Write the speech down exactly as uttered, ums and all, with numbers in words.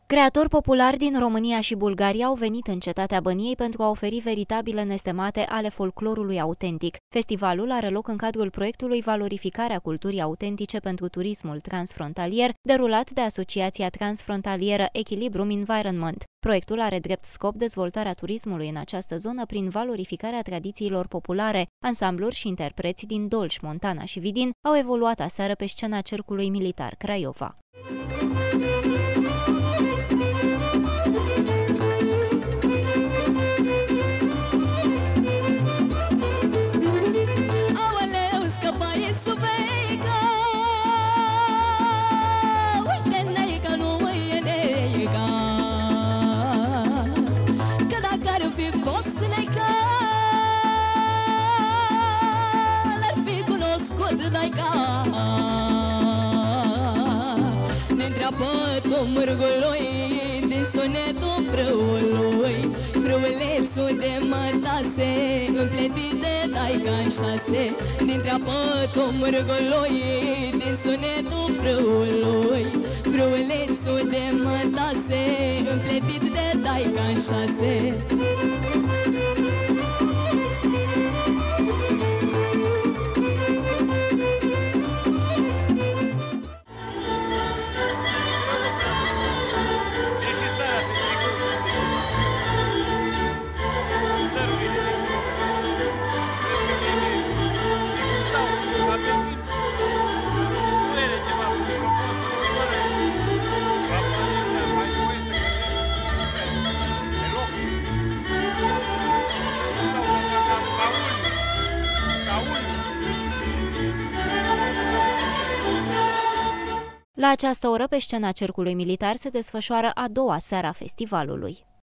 Creatori populari din România și Bulgaria au venit în Cetatea Băniei pentru a oferi veritabile nestemate ale folclorului autentic. Festivalul are loc în cadrul proiectului Valorificarea culturii autentice pentru turismul transfrontalier, derulat de Asociația Transfrontalieră Echilibrum Environment. Proiectul are drept scop dezvoltarea turismului în această zonă prin valorificarea tradițiilor populare. Ansambluri și interpreți din Dolj, Montana și Vidin au evoluat aseară pe scena Cercului Militar Craiova. Ne întreabă tot mârgului din sunetul frâului, frâulețul de mătase împletit de taica-n șase. Ne întreabă tot mârgului din sunetul frâului, frâulețul de mătase împletit de taica-n șase. La această oră, pe scena Cercului Militar, se desfășoară a doua seară a festivalului.